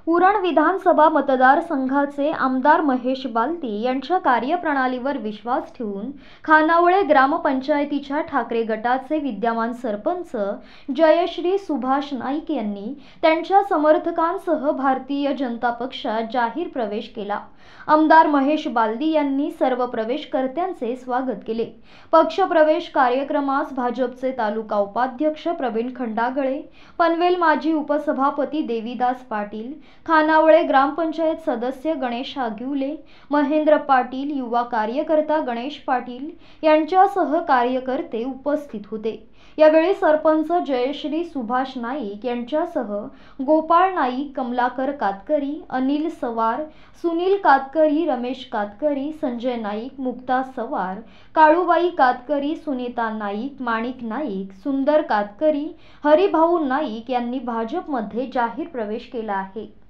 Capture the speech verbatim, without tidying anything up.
उरण विधानसभा मतदारसंघाचे आमदार महेश बालदी यांच्या कार्यप्रणालीवर विश्वास ठेवून खानावळे ग्रामपंचायतीच्या ठाकरे गटाचे विद्यमान सरपंच जयश्री सुभाष नाईक यांनी त्यांच्या समर्थकांसह भारतीय जनता पक्षात जाहीर प्रवेश केला। आमदार महेश बालदी यांनी सर्व प्रवेशकर्त्यांचे स्वागत केले। पक्षप्रवेश कार्यक्रमास भाजपचे तालुका उपाध्यक्ष प्रवीण खंडागळे, पनवेल माजी उपसभापती देवीदास पाटील, खानावळे ग्रामपंचायत सदस्य गणेश आगिवले, महेंद्र पाटील, युवा कार्यकर्ता गणेश पाटील यांच्यासह कार्यकर्ते उपस्थित होते। यावेळी सरपंच जयश्री सुभाष नाईक यांच्यासह गोपाळ नाईक, कमलाकर कातकरी, अनिल सवार, सुनील कातकरी, रमेश कातकरी, संजय नाईक, मुक्ता सवार, काळूबाई कातकरी, सुनीता नाईक, माणिक नाईक, सुंदर कातकरी, हरिभाऊ नाईक यांनी भाजपमध्ये जाहीर प्रवेश केला आहे।